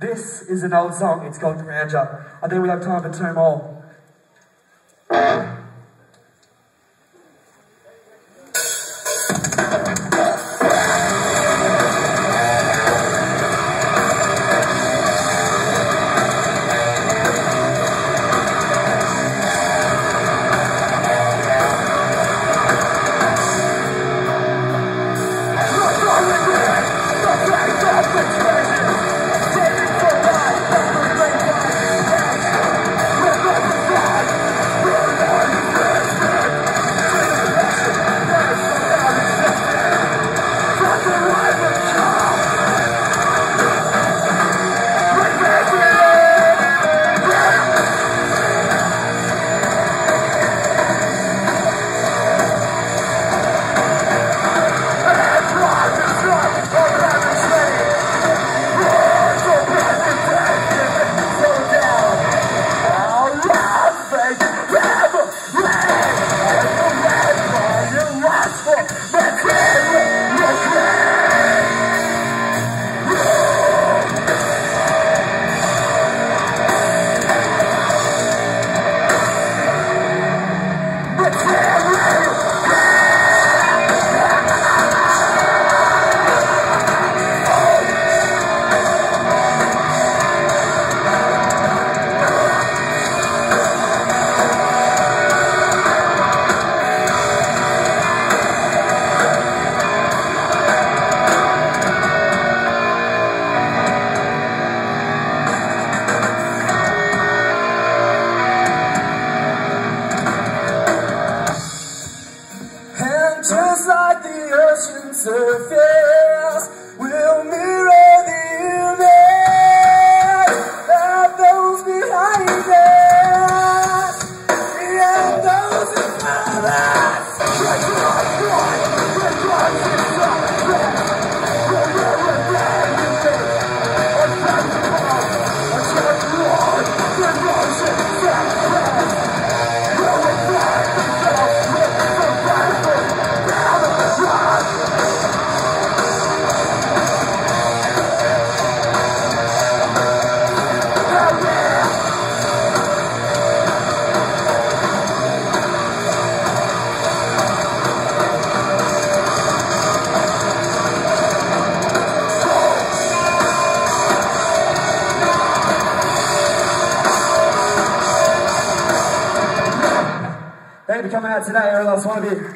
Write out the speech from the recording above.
This is an old song, it's called Grandeur. I think we have time for two more. Just like the ocean surface, we'll mirror the image of those behind us and those in front of us. Thank you for coming out today, every last one of you.